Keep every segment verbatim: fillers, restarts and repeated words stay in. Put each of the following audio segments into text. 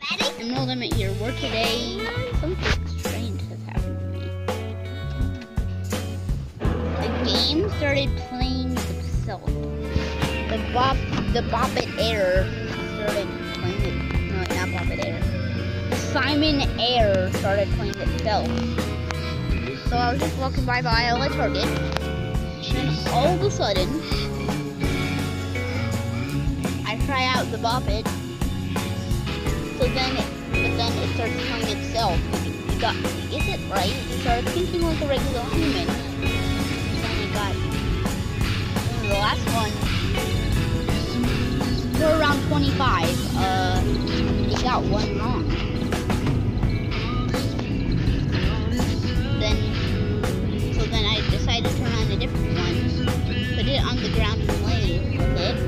And no limit your work today. Something strange has happened to me. The game started playing itself. The bop, the Bop It Air started playing it. No, not Bop It Air. Simon Air started playing itself. So I was just walking by the aisle at Target, and all of a sudden, I try out the Bop It. So then, it, but then it starts playing itself. It got, is it right? It started thinking like a regular human. Then it got, the last one, for around twenty-five, uh, it got one wrong. Then, so then I decided to turn on a different one, put it on the ground and play with it.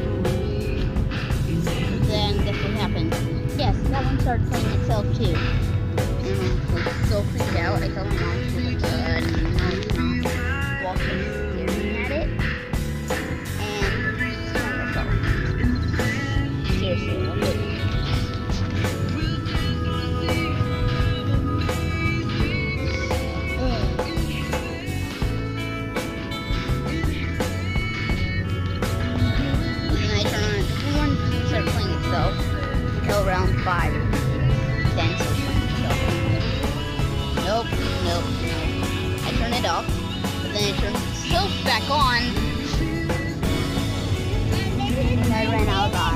Then guess what happened? Yes, that one started playing itself too. And I was so freaked out. I told my mom to like, uh, no, it's not. Walking, staring at it, and just killing herself. Seriously, I couldn't. Until around five, then so nope, nope, nope. I turn it off, but then I turn itself back on, and I ran out of